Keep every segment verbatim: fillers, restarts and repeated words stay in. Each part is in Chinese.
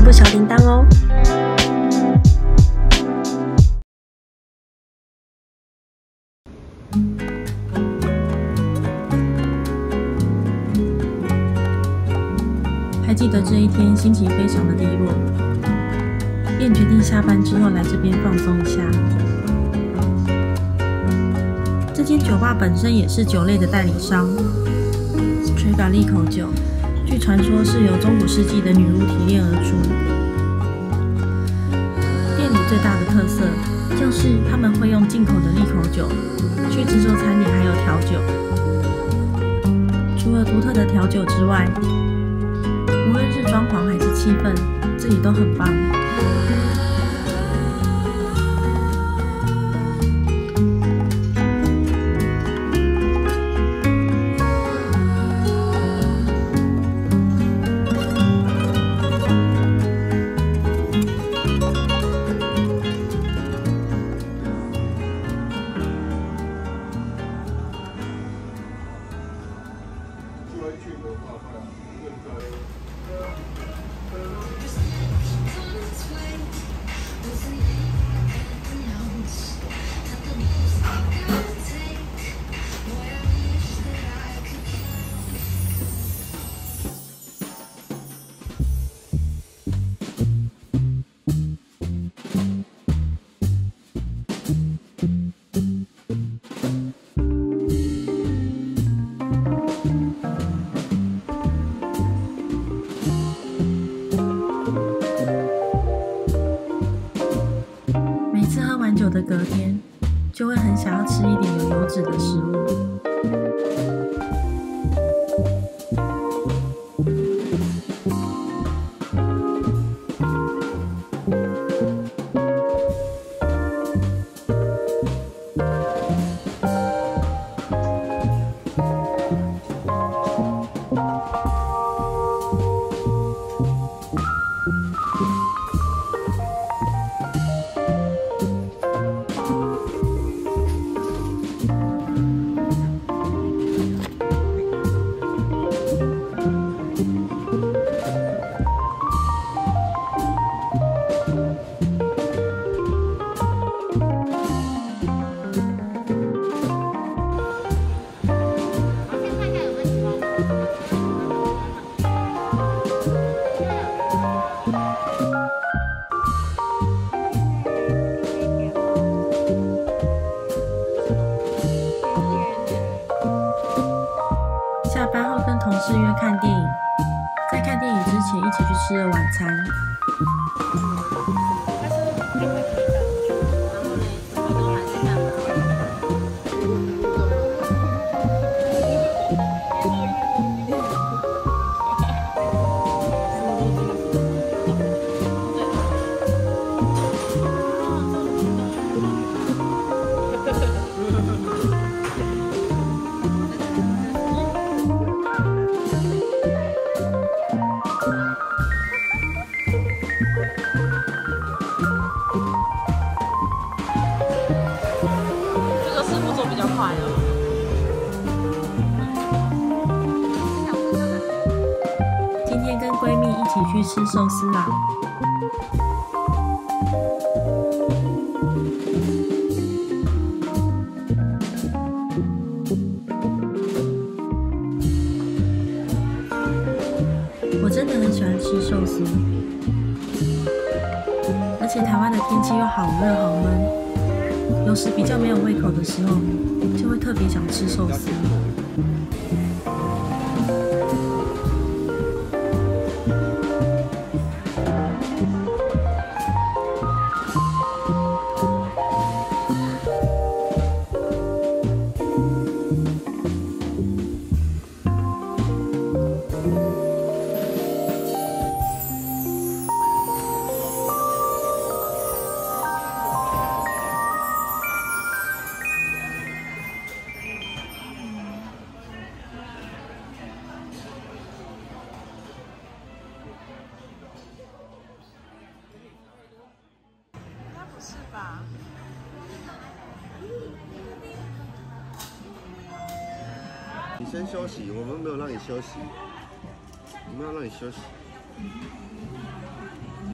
布小铃铛哦。还记得这一天心情非常的低落，便决定下班之后来这边放松一下。这间酒吧本身也是酒类的代理商 Strega 利口酒，据传说是由中古世纪的女巫提炼而出。店里最大的特色就是他们会用进口的利口酒去制作餐点还有调酒。除了独特的调酒之外，无论是装潢还是气氛，这里都很棒。酒的隔天，就会很想要吃一点有油脂的食物。下班后跟同事约看电影，在看电影之前一起去吃了晚餐。今天跟闺蜜一起去吃寿司啦。我真的很喜欢吃寿司，而且台湾的天气又好热好闷，有时比较没有胃口的时候，就会特别想吃寿司。 是吧？ 你先休息，我们没有让你休息，我们要让你休息。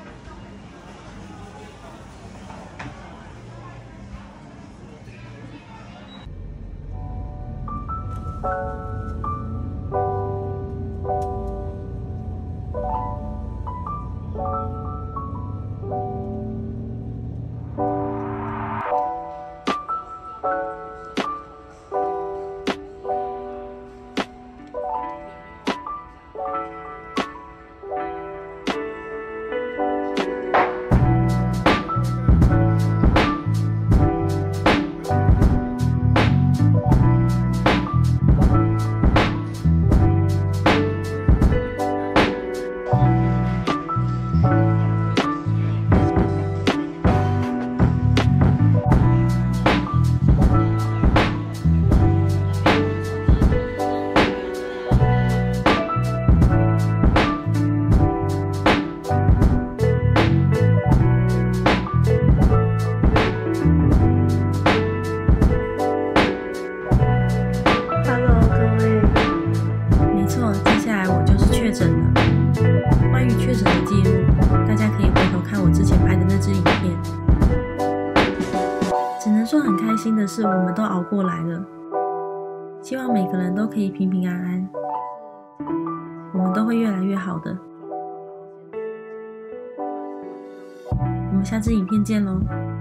关于确诊的记录，大家可以回头看我之前拍的那支影片。只能说很开心的是，我们都熬过来了。希望每个人都可以平平安安，我们都会越来越好的。我们下支影片见喽！